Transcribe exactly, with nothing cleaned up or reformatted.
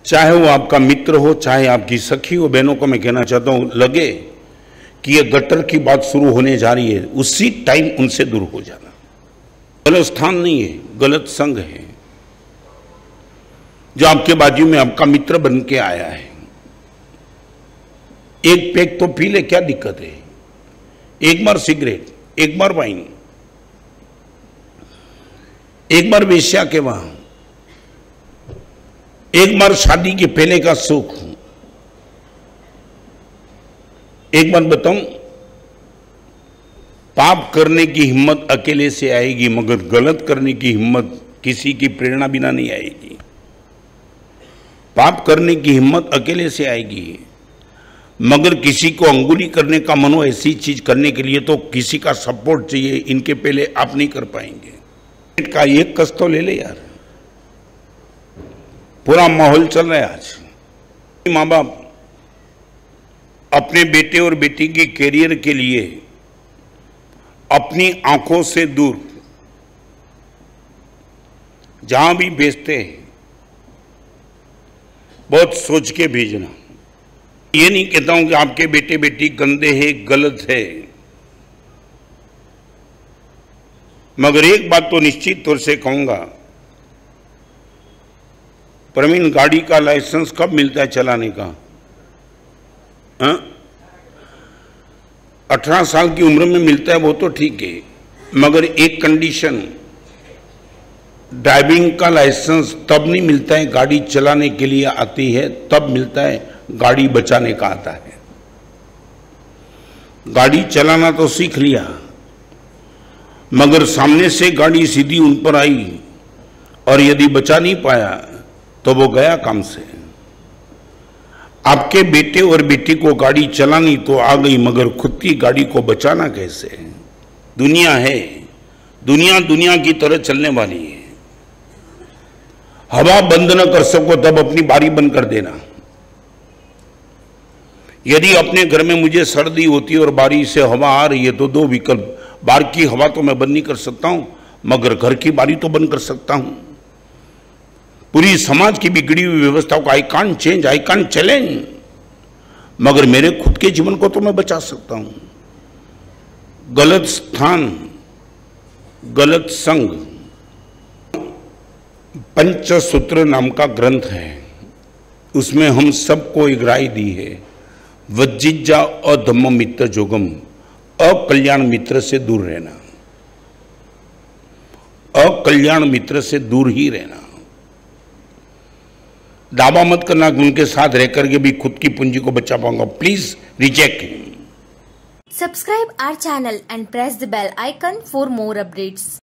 चाहे वो आपका मित्र हो, चाहे आपकी सखी हो, बहनों को मैं कहना चाहता हूं, लगे कि ये गटर की बात शुरू होने जा रही है, उसी टाइम उनसे दूर हो जाना। गलत स्थान नहीं है, गलत संग है। जो आपके बाजू में आपका मित्र बन के आया है, एक पैक तो पी ले, क्या दिक्कत है? एक बार सिगरेट, एक बार वाइन, एक बार वेश्या के वहां, एक बार शादी के पहले का सुख। एक बार बताऊं, पाप करने की हिम्मत अकेले से आएगी, मगर गलत करने की हिम्मत किसी की प्रेरणा बिना नहीं आएगी। पाप करने की हिम्मत अकेले से आएगी, मगर किसी को अंगुली करने का मन हो, ऐसी चीज करने के लिए तो किसी का सपोर्ट चाहिए। इनके पहले आप नहीं कर पाएंगे। का एक कस तो ले ले यार। पूरा माहौल चल रहा है आज। माँ बाप अपने बेटे और बेटी की कैरियर के लिए अपनी आंखों से दूर जहां भी भेजते हैं, बहुत सोच के भेजना। ये नहीं कहता हूं कि आपके बेटे बेटी गंदे हैं, गलत है, मगर एक बात तो निश्चित तौर से कहूंगा, प्रवीण, गाड़ी का लाइसेंस कब मिलता है चलाने का? अठारह साल की उम्र में मिलता है, वो तो ठीक है, मगर एक कंडीशन, ड्राइविंग का लाइसेंस तब नहीं मिलता है गाड़ी चलाने के लिए आती है, तब मिलता है गाड़ी बचाने का आता है। गाड़ी चलाना तो सीख लिया, मगर सामने से गाड़ी सीधी उन पर आई और यदि बचा नहीं पाया तो वो गया काम से। आपके बेटे और बेटी को गाड़ी चलानी तो आ गई, मगर खुद की गाड़ी को बचाना कैसे? दुनिया है, दुनिया दुनिया की तरह चलने वाली है। हवा बंद न कर सको तब अपनी बारी बंद कर देना। यदि अपने घर में मुझे सर्दी होती है और बारी से हवा आ रही है तो दो विकल्प, बाहर की हवा तो मैं बंद नहीं कर सकता हूं, मगर घर की बारी तो बंद कर सकता हूं। पूरी समाज की बिगड़ी हुई व्यवस्था को I can't change, I can't challenge, मगर मेरे खुद के जीवन को तो मैं बचा सकता हूं। गलत स्थान, गलत संग। पंचसूत्र नाम का ग्रंथ है, उसमें हम सबको एक राय दी है, वज्जिज्जा अधम्म मित्र जोगम, अकल्याण मित्र से दूर रहना, अकल्याण मित्र से दूर ही रहना। दावा मत करना कि उनके साथ रहकर के भी खुद की पूंजी को बचा पाऊंगा। Please reject him. Subscribe our channel and press the bell icon for more updates.